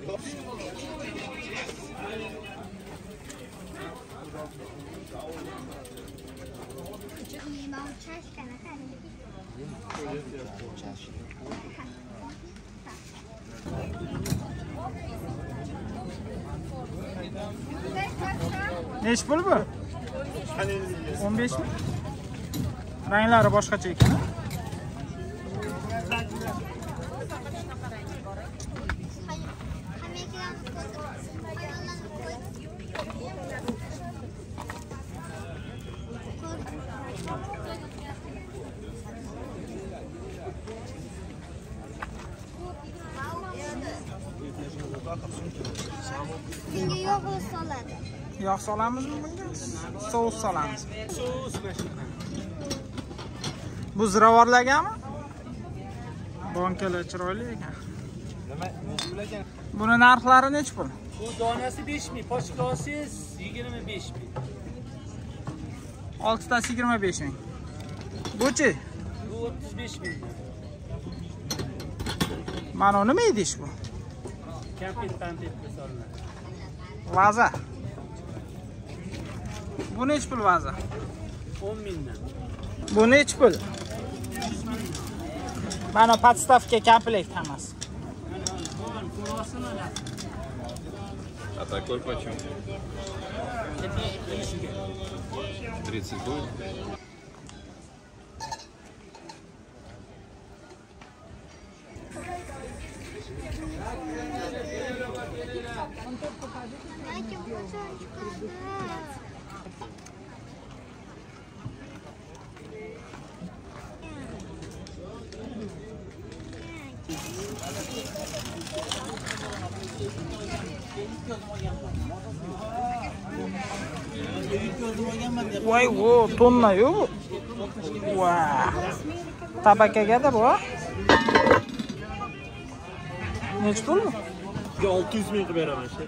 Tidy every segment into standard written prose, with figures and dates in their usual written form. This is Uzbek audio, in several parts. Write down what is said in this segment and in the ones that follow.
Neç pul bu? 15 mi? Ranglari boshqacha ekan. Bunga yog' soladi. Yog' solamizmi bunga? Sous solamiz. Sous mashina. Bu ziravorlargami? Bankalar chiroyli ekan. Nima ekan? Buni narxlari nech pul? Bu donasi 5000, pochkasiz 25000. 6 tasi 25 ming. Buchi? Bu 35000. Mana nima edish bu? Kampet solinadi. Vaza. Bu nech pul vaza? 10 mingdan. Bu nech pul? Mana podstavka komplekt hammasi. А такой почем? 30 будет? Voy, o tonna-yu bu. Vay. Tabakaga-da bu. Nech pul bu? 600 ming qilib beraman shu.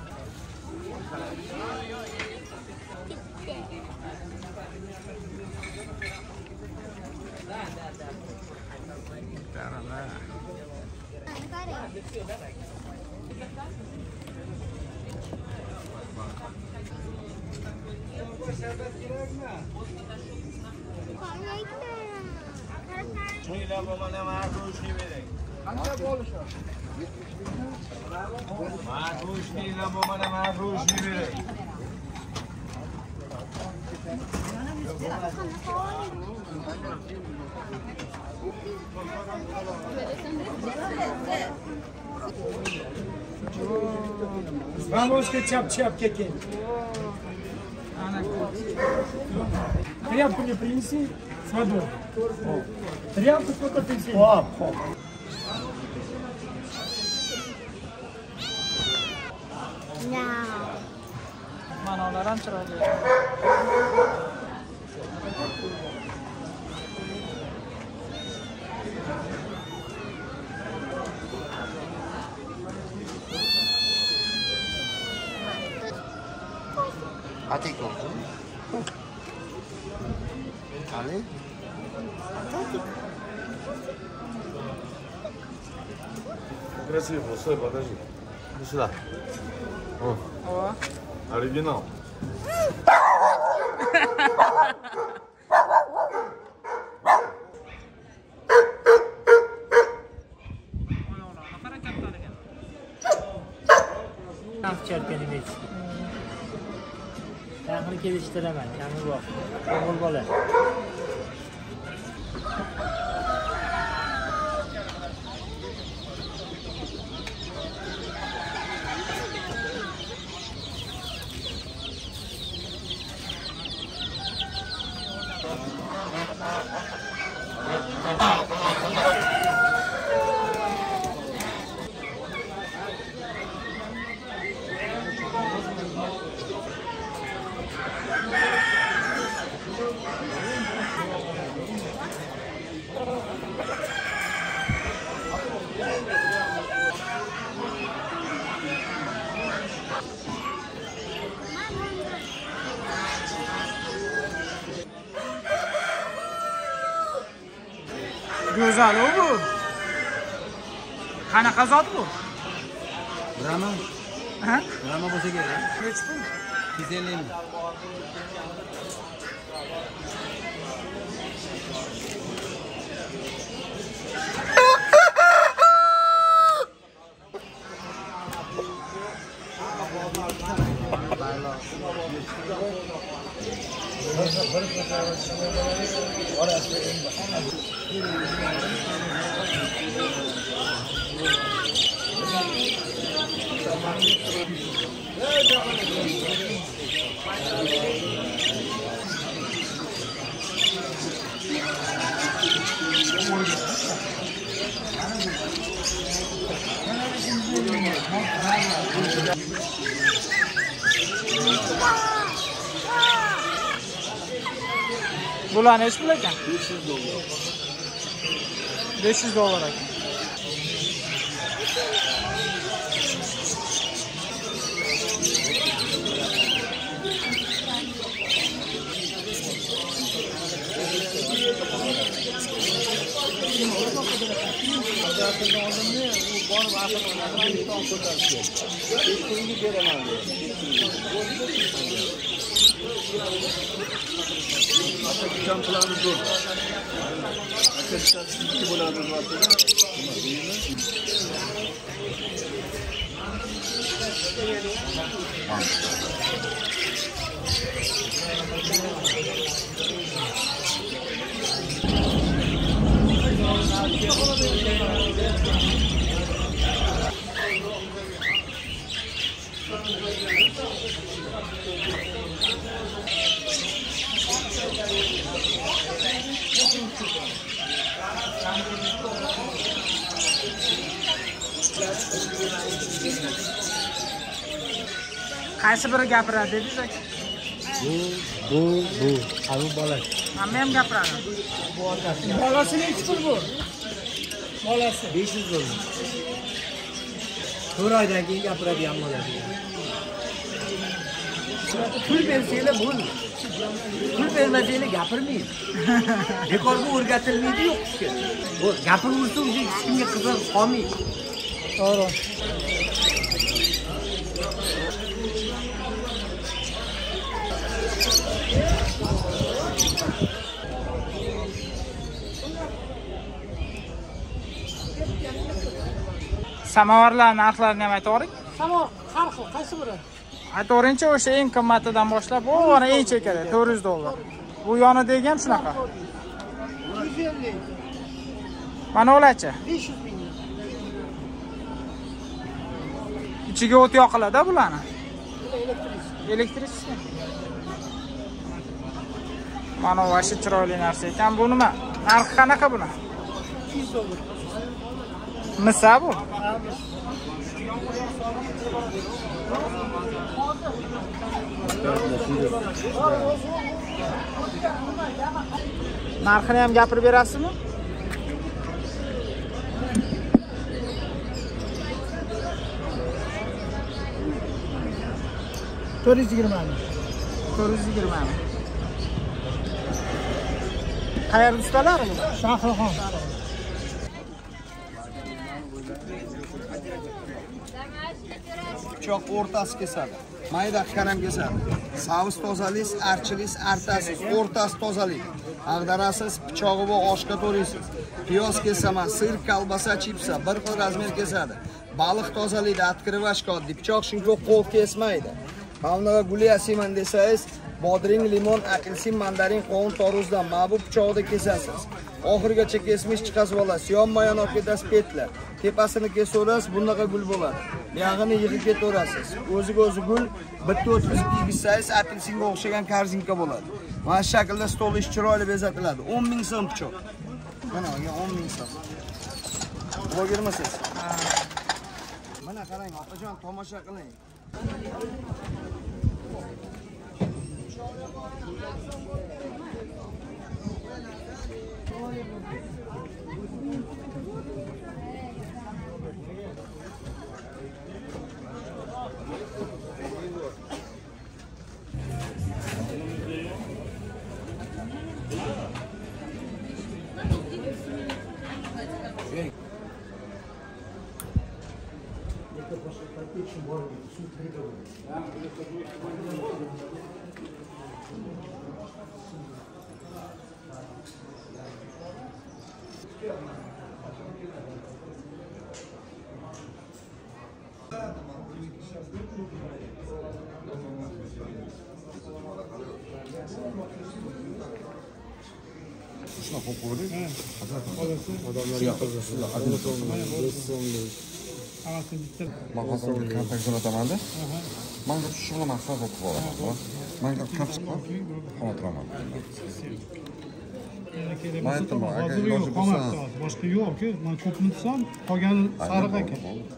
Vamos чап-чап какие. Тряпку мне принеси с водой. Тряпку сколько ты взял? Mana ular ham chiroyli. Atiko. Allez. Красиво, стой, подожди. Иди сюда. О, О. оригинал. Yaqin kelishtiraman, kamroq. O'g'il bola. Go'zal bu. Qanaqa zot bu? Rama. Ha? Rama bo'lsa kerak. Hech pul. 250 ming. Bular nech pul ekan? $500 ekan. Qaysi biri gapiradi dedingiz aka? Bu. Abi bola. Hamma ham gapiradi. Bolasi nechi pul bu? Bolasi 500 dollar. 4 oydan keyin gapiradigan bo'ladi. Pul bersanglar bo'ldi. Pul bermasanglar gapirmaydi. Bekorga o'rgatilmaydi o'qishga. Bu gapirursa o'zi hech kimga qiziq qolmaydi. To'g'ri. Samovarlar narxlarini ham aytavering. Samovar har xil, qaysi biri? Aytavering-chi, o'sha eng qimmatidan boshlab, o'g'ri eng chekadi $400. Bu yonidagi ham shunaqa. 150. Mana ularchi? 500 ming. Ichiga o't yoqiladi bularni. Elektrik. Mana vashi chiroyli narsa ekan. Bu nima? Narxi qanaqa buni? $200. Misa bu? Narxini ham gapirib berasizmi? $420. Qayerda ustalari bu? Shahruxon. Pichoq o'rtasi kesadi. Mayda karam kesadi. Savus tozaliksiz, archiliksiz, artasiz, o'rtasi tozalik. Ag'darasiz, pichog'i va oshga to'raysiz. Piyoz kesaman, sir, kolbasa, chipsa, bir xil razmer kesadi. Baliq tozalaydi, atkirvash oddiy. Pichoq shunga qo'l kesmaydi. Havnaga gulya siman desangiz, bodring, limon, apelsin, mandarin, qovun, toruzdan ma'bub pichoqda kesasiz. Oxirigacha kesmish chiqasiz olasiz. Yonma-yon olib ketasiz petlar. Tepasini kesaverasiz, bunaqa gul bo'ladi. Buyog'ini yig'ib ketaverasiz. O'ziga o'zi gul bitta o'tkazib kiygisangiz, apelsinga o'xshagan korzinka bo'ladi. Mana shu shaklda stol ish chiroyli bezatiladi. 10 ming so'm pichoq. Mana 10 ming so'm. Blogermisiz? Mana qarang, opajon, tomosha qiling. Hammasi bitta. Man hozir kontakt jo'natamanda. Menga shuni maqsad qilib qo'yaman. Menga qattiq xotiraman. Hozir yo'q, qolmabdi. Boshqa yo'q-ku. Men ko'pni desam, qolgani sariq ekan.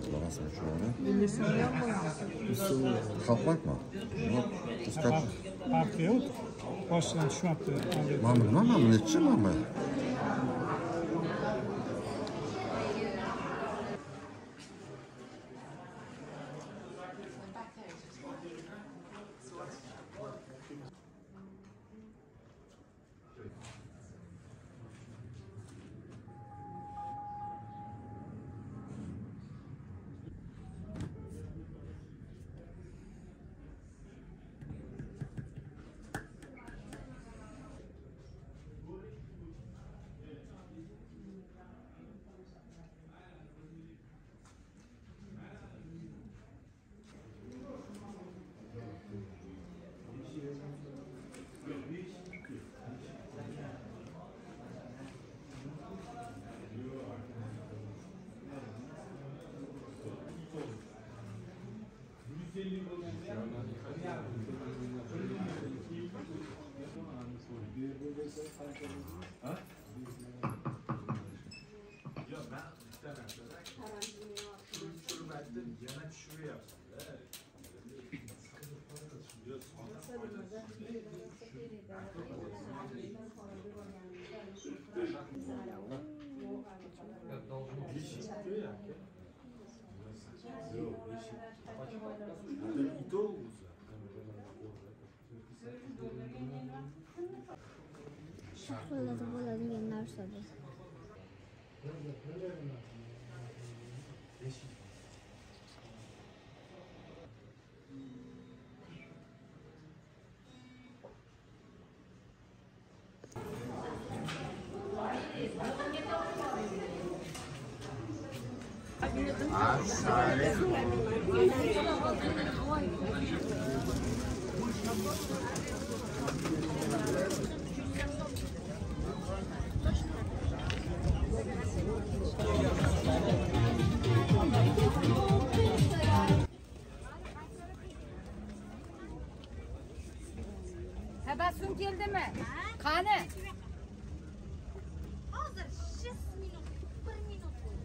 Xalqmakmi? Yo'q. Farqi yo'q. Boshdan tushmabdi. Men bilaman, nechiman. Qo'lda bo'ladigan narsadir. Tabassum keldimi? Qani? Hozir 6 minut, 1 minut.